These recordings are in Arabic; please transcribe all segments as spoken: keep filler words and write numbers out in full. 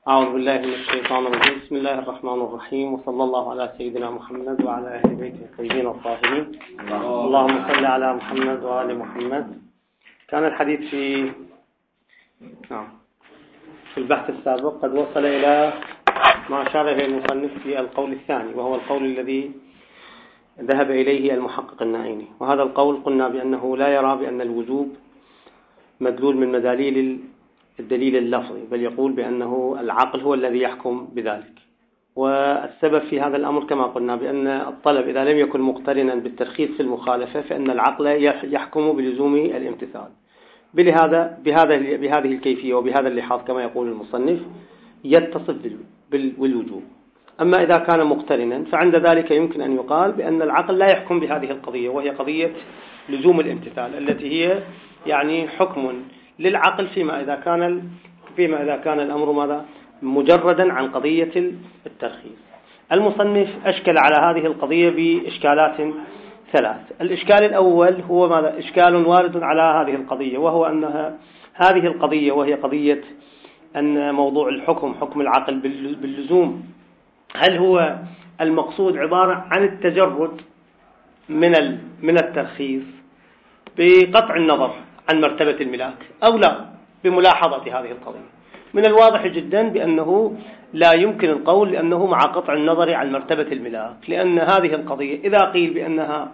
أعوذ بالله من الشيطان الرجيم. بسم الله الرحمن الرحيم، وصلى الله على سيدنا محمد وعلى أهل بيته الطيبين الطاهرين. اللهم صل على محمد وآل محمد. كان الحديث في نعم في البحث السابق قد وصل إلى ما أشار إليه المصنف في القول الثاني، وهو القول الذي ذهب إليه المحقق النائيني. وهذا القول قلنا بأنه لا يرى بأن الوجوب مدلول من مداليل الدليل اللفظي، بل يقول بأنه العقل هو الذي يحكم بذلك. والسبب في هذا الأمر كما قلنا بأن الطلب إذا لم يكن مقترنا بالترخيص في المخالفة فإن العقل يحكم بلزوم الامتثال. بهذا بهذا بهذه الكيفية وبهذا اللحاظ كما يقول المصنف يتصف بالوجوب. أما إذا كان مقترنا فعند ذلك يمكن أن يقال بأن العقل لا يحكم بهذه القضية، وهي قضية لزوم الامتثال التي هي يعني حكم للعقل فيما إذا كان فيما إذا كان الأمر ماذا مجردا عن قضية الترخيص. المصنف أشكل على هذه القضية بإشكالات ثلاث. الإشكال الأول هو ماذا إشكال وارد على هذه القضية، وهو أنها هذه القضية وهي قضية أن موضوع الحكم حكم العقل باللزوم، هل هو المقصود عبارة عن التجرد من من الترخيص بقطع النظر عن مرتبة الملاك أو لا بملاحظة هذه القضية؟ من الواضح جدا بأنه لا يمكن القول لأنه مع قطع النظر عن مرتبة الملاك، لأن هذه القضية إذا قيل بأنها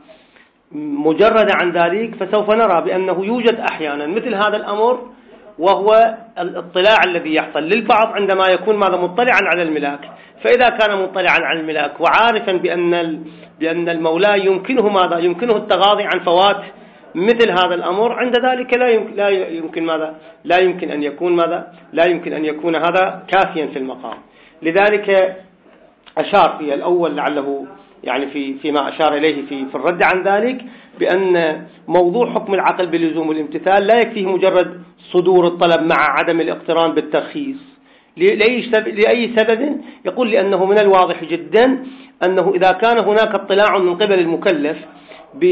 مجردة عن ذلك فسوف نرى بأنه يوجد أحيانا مثل هذا الأمر، وهو الاطلاع الذي يحصل للبعض عندما يكون ماذا مطلعا على الملاك. فإذا كان مطلعا على الملاك وعارفا بأن بأن المولى يمكنه ماذا يمكنه التغاضي عن فوات مثل هذا الأمر، عند ذلك لا يمكن لا يمكن ماذا لا يمكن أن يكون ماذا لا يمكن أن يكون هذا كافيا في المقام. لذلك أشار في الأول لعله يعني في فيما أشار إليه في في الرد عن ذلك بأن موضوع حكم العقل بلزوم الامتثال لا يكفيه مجرد صدور الطلب مع عدم الاقتران بالترخيص. لأي سبب, لأي سبب؟ يقول لأنه من الواضح جدا أنه إذا كان هناك اطلاع من قبل المكلف ب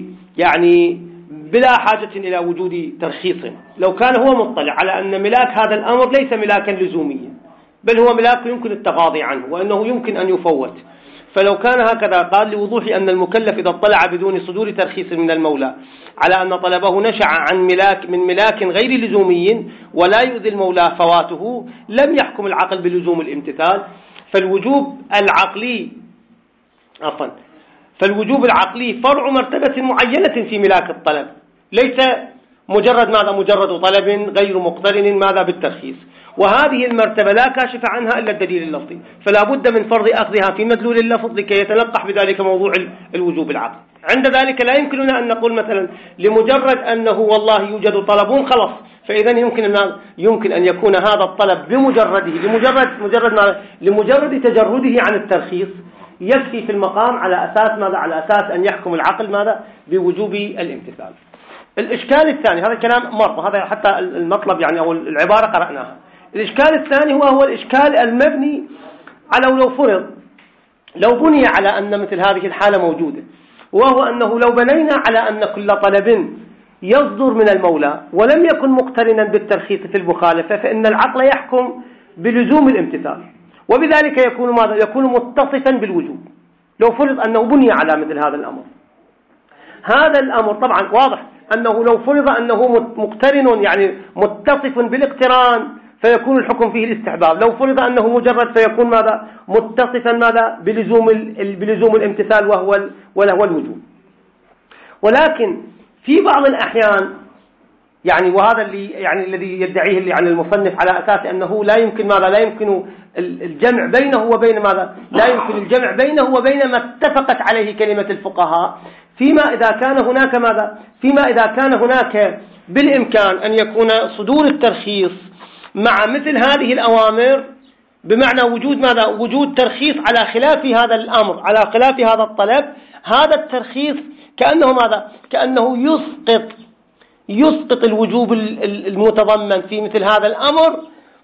يعني بلا حاجة إلى وجود ترخيص، لو كان هو مطلع على أن ملاك هذا الأمر ليس ملاكا لزوميا بل هو ملاك يمكن التغاضي عنه وأنه يمكن أن يفوت، فلو كان هكذا قال لوضوح أن المكلف إذا اطلع بدون صدور ترخيص من المولى على أن طلبه نشأ عن ملاك من ملاك غير لزومي ولا يؤذي المولى فواته لم يحكم العقل بلزوم الامتثال. فالوجوب العقلي عفوا فالوجوب العقلي فرع مرتبة معينة في ملاك الطلب، ليس مجرد ماذا مجرد طلب غير مقترن ماذا بالترخيص، وهذه المرتبة لا كاشف عنها إلا الدليل اللفظي، فلا بد من فرض أخذها في مدلول اللفظ لكي يتلقح بذلك موضوع الوجوب العقلي. عند ذلك لا يمكننا أن نقول مثلا لمجرد أنه والله يوجد طلب خلص، فإذا يمكن أن يمكن أن يكون هذا الطلب بمجرده لمجرد مجرد ماذا لمجرد تجرده عن الترخيص يكفي في المقام على أساس ماذا على أساس أن يحكم العقل ماذا بوجوب الامتثال. الإشكال الثاني هذا كلام مر، هذا حتى المطلب يعني أو العبارة قرأناها. الإشكال الثاني هو هو الإشكال المبني على لو فرض لو بني على أن مثل هذه الحالة موجودة، وهو أنه لو بنينا على أن كل طلب يصدر من المولى ولم يكن مقترنا بالترخيص في المخالفة فإن العقل يحكم بلزوم الامتثال، وبذلك يكون ماذا يكون متصفا بالوجوب. لو فرض أنه بني على مثل هذا الأمر، هذا الأمر طبعا واضح أنه لو فرض أنه مقترن يعني متصف بالاقتران فيكون الحكم فيه الاستحباب، لو فرض أنه مجرد فيكون ماذا متصفا ماذا بلزوم بلزوم الامتثال وهو وهو الوجوب. ولكن في بعض الأحيان يعني وهذا اللي يعني الذي يدعيه اللي عن المصنف على أساس أنه لا يمكن ماذا لا يمكن الجمع بينه وبين ماذا لا يمكن الجمع بينه وبين ما اتفقت عليه كلمة الفقهاء، فيما إذا كان هناك ماذا فيما إذا كان هناك بالإمكان أن يكون صدور الترخيص مع مثل هذه الأوامر، بمعنى وجود ماذا وجود ترخيص على خلاف هذا الأمر على خلاف هذا الطلب، هذا الترخيص كأنه ماذا كأنه يسقط يسقط الوجوب المتضمن في مثل هذا الأمر،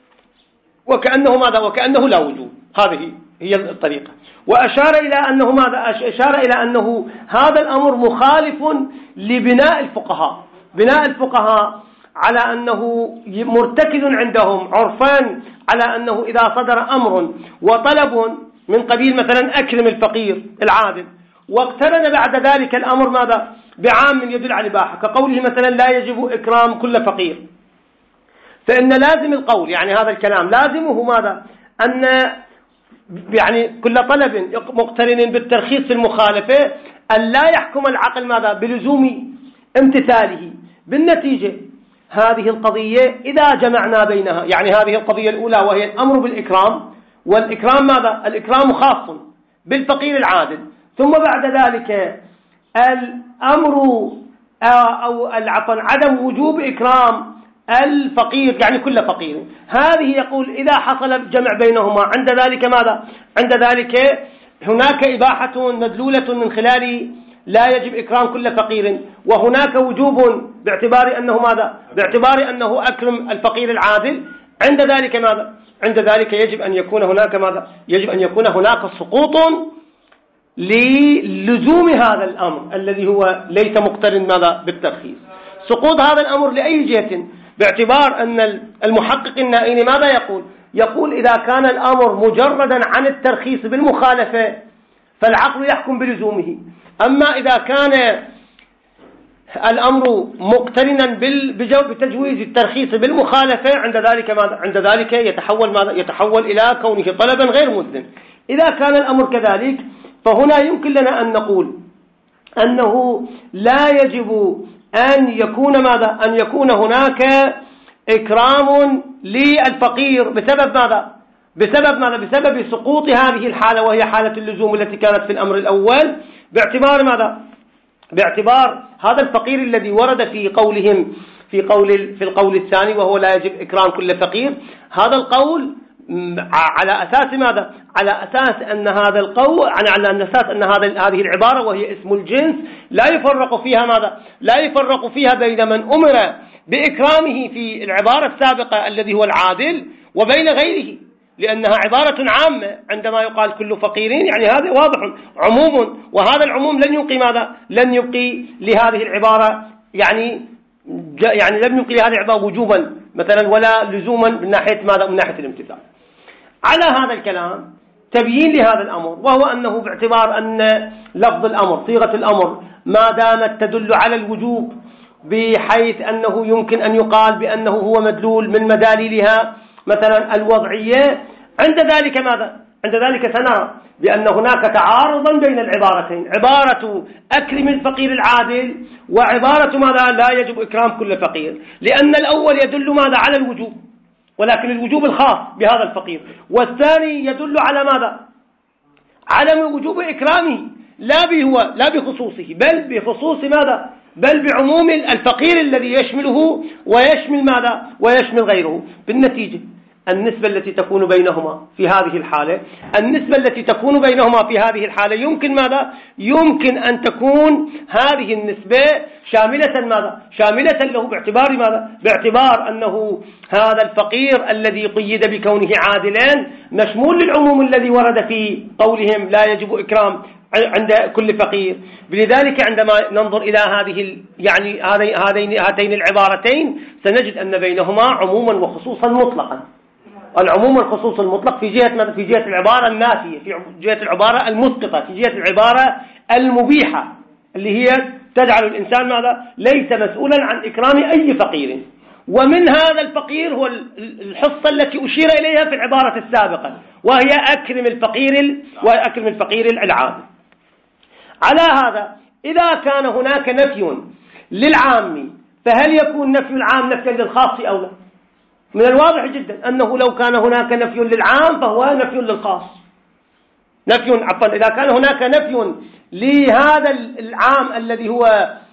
وكأنه ماذا وكأنه لا وجوب. هذه هي الطريقة. وأشار إلى أنه ماذا أشار إلى أنه هذا الأمر مخالف لبناء الفقهاء بناء الفقهاء على أنه مرتكز عندهم عرفان على أنه إذا صدر أمر وطلب من قبيل مثلا أكرم الفقير العادل، واقترن بعد ذلك الأمر ماذا بعام يدل على الإباحة، كقوله مثلا لا يجب إكرام كل فقير، فإن لازم القول يعني هذا الكلام لازمه ماذا أن يعني كل طلب مقترن بالترخيص في المخالفة أن لا يحكم العقل ماذا بلزوم امتثاله. بالنتيجة هذه القضية إذا جمعنا بينها، يعني هذه القضية الأولى وهي الأمر بالإكرام، والإكرام ماذا الإكرام خاص بالفقير العادل، ثم بعد ذلك الأمر أو عفوا عدم وجوب إكرام الفقير يعني كل فقير، هذه يقول إذا حصل الجمع بينهما عند ذلك ماذا عند ذلك هناك إباحة مدلولة من خلال لا يجب إكرام كل فقير، وهناك وجوب باعتبار أنه ماذا باعتبار أنه أكرم الفقير العادل، عند ذلك ماذا عند ذلك يجب أن يكون هناك ماذا يجب أن يكون هناك سقوط للزوم هذا الأمر الذي هو ليس مقترن ماذا بالترخيص. سقوط هذا الأمر لأي جهة؟ باعتبار أن المحقق النائين ماذا يقول يقول إذا كان الأمر مجردا عن الترخيص بالمخالفة فالعقل يحكم بلزومه، أما إذا كان الأمر مقترنا بتجويز الترخيص بالمخالفة عند ذلك ماذا عند ذلك يتحول ماذا يتحول إلى كونه طلبا غير ملزم. إذا كان الأمر كذلك فهنا يمكن لنا أن نقول أنه لا يجب أن يكون ماذا أن يكون هناك إكرام للفقير بسبب ماذا بسبب ماذا بسبب سقوط هذه الحالة وهي حالة اللزوم التي كانت في الأمر الأول، باعتبار ماذا باعتبار هذا الفقير الذي ورد في قولهم في قول في القول الثاني وهو لا يجب إكرام كل فقير. هذا القول على أساس ماذا على أساس أن هذا القول على أساس أن هذا هذه العبارة وهي اسم الجنس لا يفرق فيها ماذا لا يفرق فيها بين من أمر بإكرامه في العبارة السابقة الذي هو العادل وبين غيره، لأنها عبارة عامة عندما يقال كل فقيرين يعني هذا واضح عموم، وهذا العموم لن يبقي ماذا لن يبقي لهذه العبارة يعني يعني لم يبقي لهذه العبارة وجوبا مثلا ولا لزوما من ناحية ماذا من ناحية الامتثال. على هذا الكلام تبيين لهذا الأمر، وهو أنه باعتبار أن لفظ الأمر صيغة الأمر ما دامت تدل على الوجوب بحيث أنه يمكن أن يقال بأنه هو مدلول من مداليلها مثلا الوضعية، عند ذلك ماذا عند ذلك سنرى بأن هناك تعارضا بين العبارتين، عبارة أكرم الفقير العادل وعبارة ماذا لا يجب إكرام كل فقير، لأن الأول يدل ماذا على الوجوب ولكن الوجوب الخاص بهذا الفقير، والثاني يدل على ماذا على وجوب إكرامه لا به لا بخصوصه بل بخصوص ماذا بل بعموم الفقير الذي يشمله ويشمل ماذا ويشمل غيره. بالنتيجة النسبة التي تكون بينهما في هذه الحالة النسبة التي تكون بينهما في هذه الحالة يمكن ماذا يمكن أن تكون هذه النسبة شاملة ماذا شاملة له باعتبار ماذا باعتبار أنه هذا الفقير الذي قيد بكونه عادلا مشمول للعموم الذي ورد في قولهم لا يجب إكرام عند كل فقير. لذلك عندما ننظر إلى هذه يعني هذين هاتين العبارتين سنجد أن بينهما عموما وخصوصا مطلقا. العموم والخصوص المطلق في جهة في جهة العبارة النافية، في جهة العبارة المسقطة، في جهة العبارة المبيحة اللي هي تجعل الإنسان ماذا ليس مسؤولا عن إكرام أي فقير، ومن هذا الفقير هو الحصة التي أشير إليها في العبارة السابقة وهي أكرم الفقير وأكرم الفقير العادل. على هذا إذا كان هناك نفي للعام فهل يكون نفي العام نفيا للخاص أو لا؟ من الواضح جدا أنه لو كان هناك نفي للعام فهو نفي للخاص. نفي عفوا إذا كان هناك نفي لهذا العام الذي هو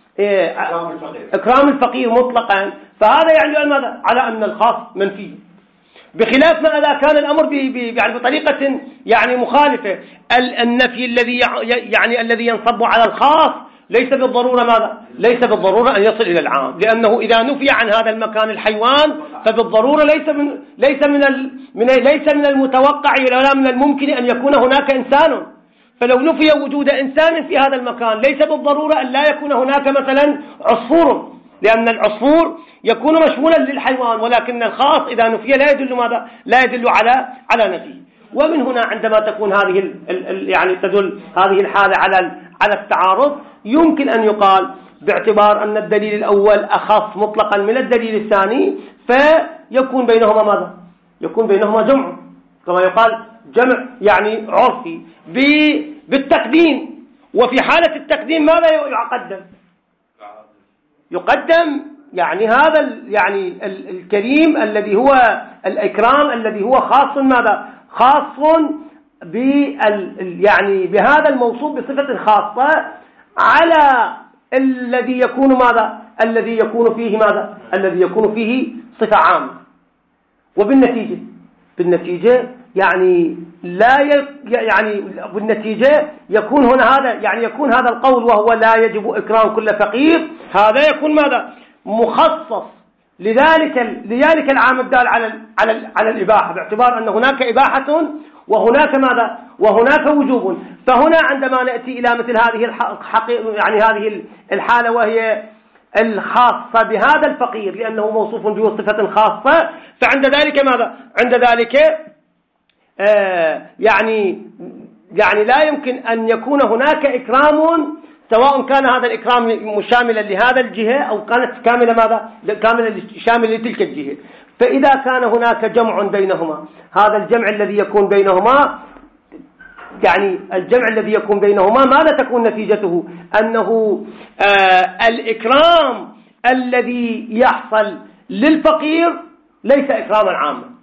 إكرام الفقير مطلقا فهذا يعني ماذا على أن الخاص منفي، بخلاف ما إذا كان الأمر يعني بطريقة يعني مخالفة. النفي الذي يعني الذي ينصب على الخاص ليس بالضرورة ماذا ليس بالضرورة أن يصل إلى العام، لأنه إذا نفي عن هذا المكان الحيوان فبالضرورة ليس من ليس من ال من ليس من المتوقع ولا من الممكن أن يكون هناك إنسان، فلو نفي وجود إنسان في هذا المكان ليس بالضرورة أن لا يكون هناك مثلا عصفور لأن العصفور يكون مشمولا للحيوان، ولكن الخاص إذا نفي لا يدل ماذا؟ لا يدل على على نفيه. ومن هنا عندما تكون هذه ال ال يعني تدل هذه الحالة على على التعارض، يمكن أن يقال باعتبار أن الدليل الأول أخص مطلقا من الدليل الثاني، فيكون بينهما ماذا؟ يكون بينهما جمع، كما يقال جمع يعني عرفي بالتقديم. وفي حالة التقديم ماذا يقدم؟ يقدم يعني هذا يعني الكريم الذي هو الإكرام الذي هو خاص ماذا؟ خاص بال يعني بهذا الموصوف بصفة خاصة على الذي يكون ماذا؟ الذي يكون فيه ماذا؟ الذي يكون فيه صفة عامة. وبالنتيجة بالنتيجة يعني لا ي... يعني بالنتيجة يكون هنا هذا يعني يكون هذا القول وهو لا يجب إكرام كل فقير، هذا يكون ماذا؟ مخصص لذلك لذلك العام الدال على على على الإباحة، باعتبار أن هناك إباحة وهناك ماذا؟ وهناك وجوب. فهنا عندما نأتي إلى مثل هذه الحقيقة يعني هذه الحالة وهي الخاصة بهذا الفقير لأنه موصوف بصفة خاصة، فعند ذلك ماذا؟ عند ذلك آه يعني يعني لا يمكن أن يكون هناك إكرام، سواء كان هذا الإكرام مشاملا لهذا الجهة أو كانت كاملة ماذا؟ كاملة شاملة لتلك الجهة. فإذا كان هناك جمع بينهما، هذا الجمع الذي يكون بينهما يعني الجمع الذي يكون بينهما ماذا تكون نتيجته؟ أنه آه الإكرام الذي يحصل للفقير ليس إكراما عاما.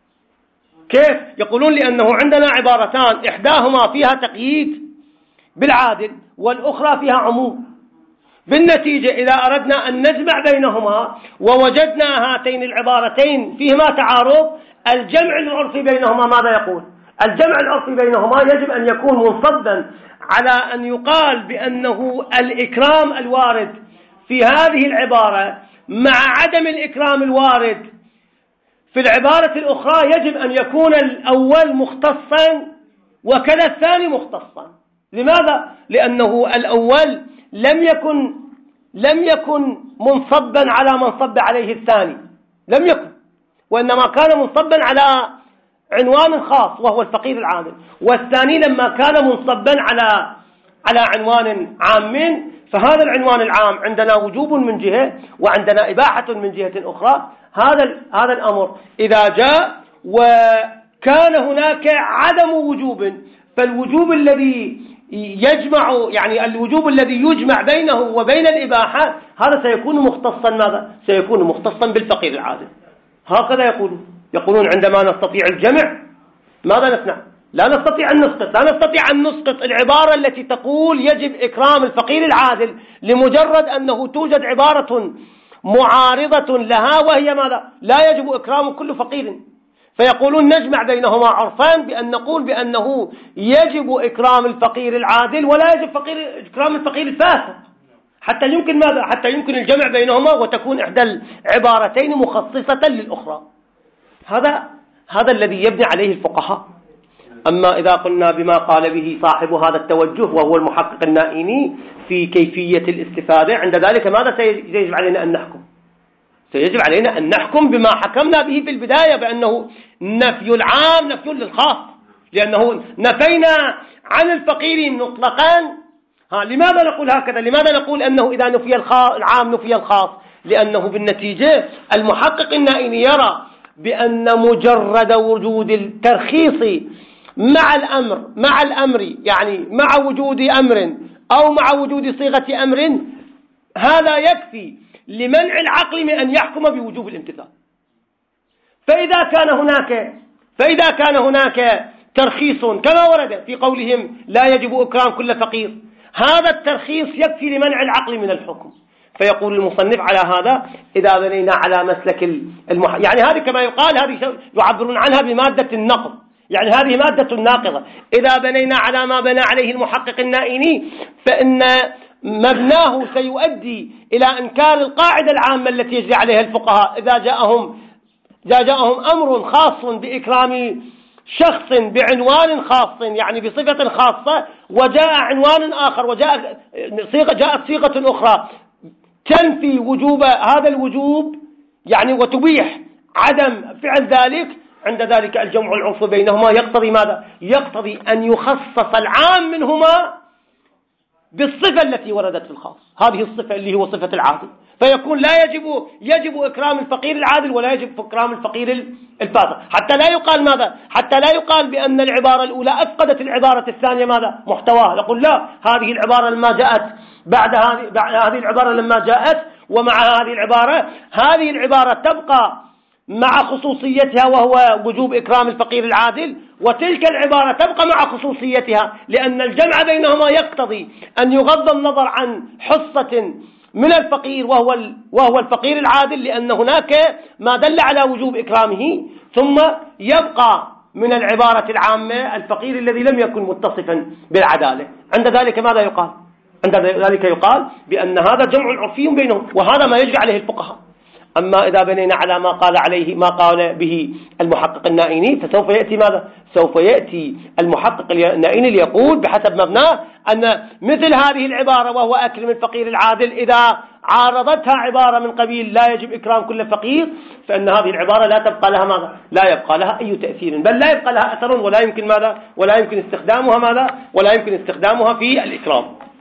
كيف؟ يقولون لأنه عندنا عبارتان، إحداهما فيها تقييد بالعادل والأخرى فيها عموم. بالنتيجة إذا أردنا أن نجمع بينهما ووجدنا هاتين العبارتين فيهما تعارض، الجمع العرفي بينهما ماذا يقول؟ الجمع العرفي بينهما يجب أن يكون منصبا على أن يقال بأنه الإكرام الوارد في هذه العبارة مع عدم الإكرام الوارد في العبارة الأخرى يجب أن يكون الأول مختصا وكذا الثاني مختصا. لماذا؟ لأنه الأول لم يكن لم يكن منصبا على من صب عليه الثاني، لم يكن، وإنما كان منصبا على عنوان خاص وهو الفقير العادل، والثاني لما كان منصبا على على عنوان عام، فهذا العنوان العام عندنا وجوب من جهة وعندنا إباحة من جهة أخرى. هذا هذا الأمر إذا جاء وكان هناك عدم وجوب، فالوجوب الذي يجمع يعني الوجوب الذي يجمع بينه وبين الإباحة هذا سيكون مختصا ماذا؟ سيكون مختصا بالفقير العادل. هكذا يقولون يقولون عندما نستطيع الجمع ماذا نصنع؟ لا نستطيع أن نسقط لا نستطيع أن نسقط العبارة التي تقول يجب إكرام الفقير العادل لمجرد أنه توجد عبارة معارضة لها وهي ماذا؟ لا يجب إكرام كل فقير. فيقولون نجمع بينهما عرفان بأن نقول بأنه يجب إكرام الفقير العادل ولا يجب فقير إكرام الفقير الفاسد، حتى يمكن ماذا؟ حتى يمكن الجمع بينهما وتكون إحدى العبارتين مخصصة للأخرى. هذا هذا الذي يبني عليه الفقهاء. أما إذا قلنا بما قال به صاحب هذا التوجه وهو المحقق النائيني في كيفية الاستفادة، عند ذلك ماذا سيجب علينا أن نحكم؟ سيجب علينا أن نحكم بما حكمنا به في البداية بأنه نفي العام نفي للخاص، لأنه نفينا عن الفقير مطلقا. ها لماذا نقول هكذا؟ لماذا نقول أنه إذا نفي العام نفي الخاص؟ لأنه بالنتيجة المحقق النائيني يرى بأن مجرد وجود الترخيص مع الأمر مع الأمر يعني مع وجود أمر أو مع وجود صيغة أمر هذا يكفي لمنع العقل من أن يحكم بوجوب الامتثال. فإذا كان هناك فإذا كان هناك ترخيص كما ورد في قولهم لا يجب إكرام كل فقير، هذا الترخيص يكفي لمنع العقل من الحكم. فيقول المصنف على هذا إذا بنينا على مسلك المح... يعني هذه كما يقال هذه يعبرون عنها بمادة النقض، يعني هذه مادة ناقضة. إذا بنينا على ما بنى عليه المحقق النائيني فإن مبناه سيؤدي إلى إنكار القاعدة العامة التي يجري عليها الفقهاء إذا جاءهم إذا جاءهم أمر خاص بإكرام شخص بعنوان خاص يعني بصفة خاصة، وجاء عنوان آخر وجاء صيغة جاءت صيغة أخرى تنفي وجوب هذا الوجوب يعني وتبيح عدم فعل ذلك، عند ذلك الجمع العرفي بينهما يقتضي ماذا؟ يقتضي أن يخصص العام منهما بالصفة التي وردت في الخاص، هذه الصفة اللي هو صفة العادل، فيكون لا يجب يجب إكرام الفقير العادل ولا يجب إكرام الفقير الفاضل، حتى لا يقال ماذا؟ حتى لا يقال بأن العبارة الأولى أفقدت العبارة الثانية ماذا؟ محتواها. يقول لا، هذه العبارة لما جاءت بعد هذه بعد هذه العبارة لما جاءت ومع هذه العبارة، هذه العبارة تبقى مع خصوصيتها وهو وجوب إكرام الفقير العادل، وتلك العبارة تبقى مع خصوصيتها، لأن الجمع بينهما يقتضي أن يغض النظر عن حصة من الفقير وهو وهو الفقير العادل، لأن هناك ما دل على وجوب إكرامه، ثم يبقى من العبارة العامة الفقير الذي لم يكن متصفا بالعدالة. عند ذلك ماذا يقال؟ عند ذلك يقال بأن هذا جمع عرفي بينهم، وهذا ما يجري عليه الفقهاء. أما إذا بنينا على ما قال عليه ما قال به المحقق النائيني، فسوف يأتي ماذا؟ سوف يأتي المحقق النائيني ليقول بحسب مبناه أن مثل هذه العبارة وهو أكرم الفقير العادل إذا عارضتها عبارة من قبيل لا يجب إكرام كل فقير، فإن هذه العبارة لا تبقى لها ماذا؟ لا يبقى لها أي تأثير، بل لا يبقى لها أثر، ولا يمكن ماذا؟ ولا يمكن استخدامها ماذا؟ ولا يمكن استخدامها في الإكرام.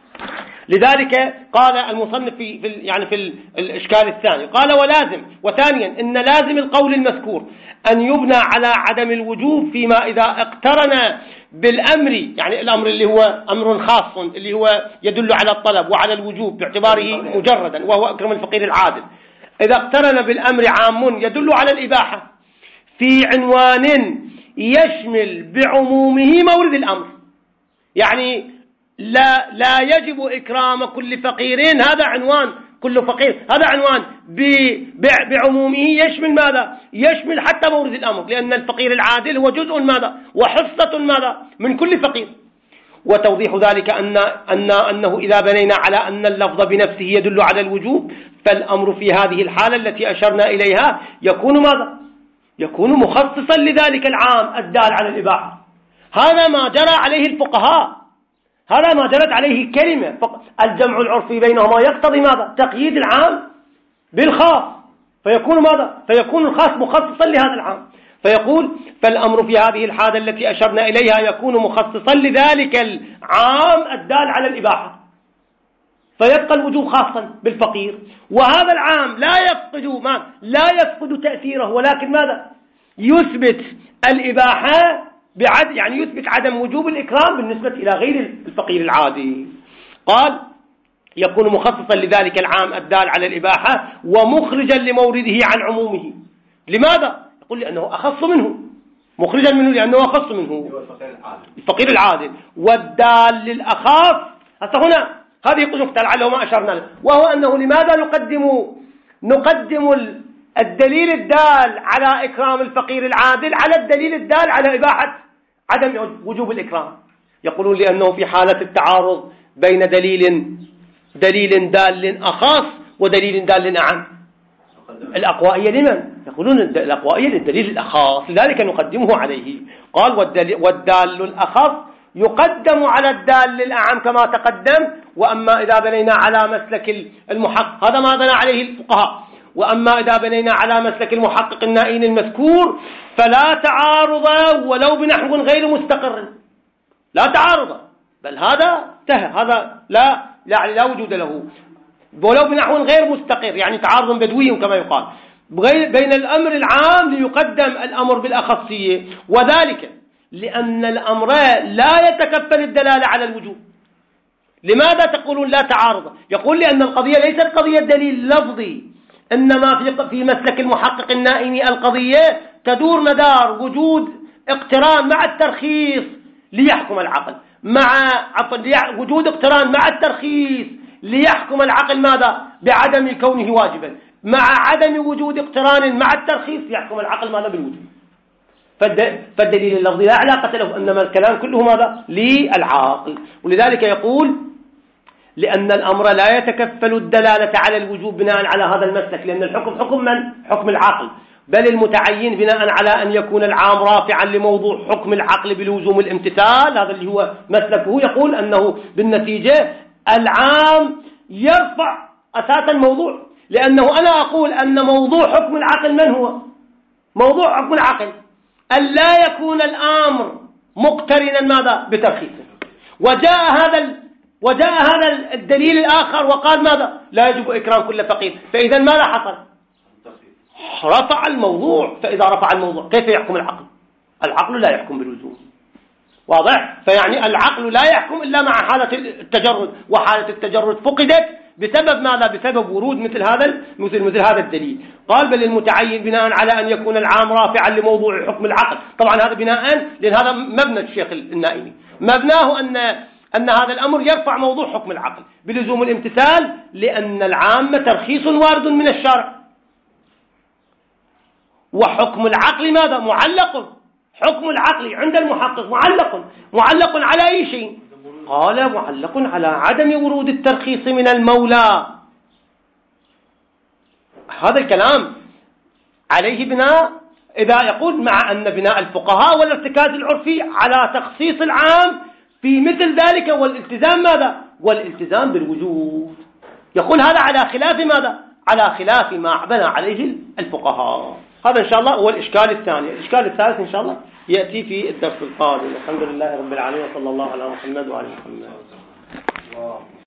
لذلك قال المصنف في في يعني في الإشكال الثاني، قال ولازم وثانيا إن لازم القول المذكور أن يبنى على عدم الوجوب فيما إذا اقترن بالأمر، يعني الأمر اللي هو أمر خاص اللي هو يدل على الطلب وعلى الوجوب باعتباره مجردا وهو أكرم الفقير العادل، إذا اقترن بالأمر عام يدل على الإباحة في عنوان يشمل بعمومه مورد الأمر، يعني لا لا يجب إكرام كل فقير، هذا عنوان كل فقير، هذا عنوان بعمومه يشمل ماذا؟ يشمل حتى مورد الأمر، لأن الفقير العادل هو جزء ماذا؟ وحصة ماذا؟ من كل فقير. وتوضيح ذلك أن أن أنه إذا بنينا على أن اللفظ بنفسه يدل على الوجوب، فالأمر في هذه الحالة التي أشرنا إليها يكون ماذا؟ يكون مخصصا لذلك العام الدال على الإباحة. هذا ما جرى عليه الفقهاء، هذا ما جرت عليه كلمة. الجمع العرفي بينهما يقتضي ماذا؟ تقييد العام بالخاص، فيكون ماذا؟ فيكون الخاص مخصصا لهذا العام، فيقول فالأمر في هذه الحالة التي أشرنا إليها يكون مخصصا لذلك العام الدال على الإباحة، فيبقى الوجوب خاصا بالفقير، وهذا العام لا يفقد ما لا يفقد تأثيره، ولكن ماذا؟ يثبت الإباحة بعد يعني يثبت عدم وجوب الإكرام بالنسبة إلى غير الفقير العادي. قال يكون مخصصا لذلك العام الدال على الإباحة ومخرجا لمورده عن عمومه. لماذا؟ يقول لأنه أخص منه، مخرجا منه لأنه أخص منه الفقير العادل، والدال للأخاف. حتى هنا هذه نقطة لعله ما أشرنا له، وهو أنه لماذا نقدم نقدم الدليل الدال على إكرام الفقير العادل على الدليل الدال على إباحة عدم وجوب الإكرام؟ يقولون لأنه في حالة التعارض بين دليل دليل دال أخص ودليل دال أعم، الأقوائية لمن؟ يقولون الأقوائية للدليل الأخص، لذلك نقدمه عليه. قال والدال الأخص يقدم على الدال الأعم كما تقدم. وأما إذا بنينا على مسلك المحقق، هذا ما بنى عليه الفقهاء، وأما إذا بنينا على مسلك المحقق النائين المذكور فلا تعارض ولو بنحو غير مستقر، لا تعارض، بل هذا انتهى، هذا لا يعني لا وجود له، ولو بنحو غير مستقر يعني تعارض بدوي كما يقال بين الأمر العام ليقدم الأمر بالأخصية، وذلك لأن الأمر لا يتكفل الدلالة على الوجوب. لماذا تقولون لا تعارض؟ يقول لأن القضية ليست قضية دليل لفظي، إنما في في مسلك المحقق النائمي القضية تدور مدار وجود اقتران مع الترخيص ليحكم العقل، مع وجود اقتران مع الترخيص ليحكم العقل ماذا؟ بعدم كونه واجبا، مع عدم وجود اقتران مع الترخيص يحكم العقل ماذا؟ بالوجوب. فالدليل اللفظي لا علاقة له، إنما الكلام كله ماذا؟ للعاقل. ولذلك يقول لأن الأمر لا يتكفل الدلالة على الوجوب بناء على هذا المسلك، لأن الحكم حكم من؟ حكم العقل، بل المتعين بناء على أن يكون العام رافعا لموضوع حكم العقل بلزوم الامتثال، هذا اللي هو مسلكه. يقول أنه بالنتيجة العام يرفع أساسا موضوع، لأنه أنا أقول أن موضوع حكم العقل من هو؟ موضوع حكم العقل أن لا يكون الأمر مقترنا ماذا؟ بترخيصه. وجاء هذا وجاء هذا الدليل الآخر وقال ماذا؟ لا يجب إكرام كل فقير. فإذا ماذا حصل؟ رفع الموضوع. فإذا رفع الموضوع كيف يحكم العقل؟ العقل لا يحكم باللزوم. واضح؟ فيعني العقل لا يحكم إلا مع حالة التجرد، وحالة التجرد فقدت بسبب ماذا؟ بسبب ورود مثل هذا مثل مثل هذا الدليل. قال بل المتعين بناء على أن يكون العام رافعا لموضوع حكم العقل. طبعا هذا بناء، لأن هذا مبنى الشيخ النائمي، مبناه أن أن هذا الأمر يرفع موضوع حكم العقل بلزوم الامتثال، لأن العام ترخيص وارد من الشرع، وحكم العقل ماذا؟ معلق. حكم العقل عند المحقق معلق. معلق على أي شيء؟ قال معلق على عدم ورود الترخيص من المولى. هذا الكلام عليه بناء، إذا يقول مع أن بناء الفقهاء والارتكاز العرفي على تخصيص العام في مثل ذلك والالتزام ماذا؟ والالتزام بالوجوب. يقول هذا على خلاف ماذا؟ على خلاف ما بنى عليه الفقهاء. هذا إن شاء الله هو الإشكال الثاني. الإشكال الثالث إن شاء الله يأتي في الدرس القادم. الحمد لله رب العالمين، وصلى الله على محمد وعلى محمد.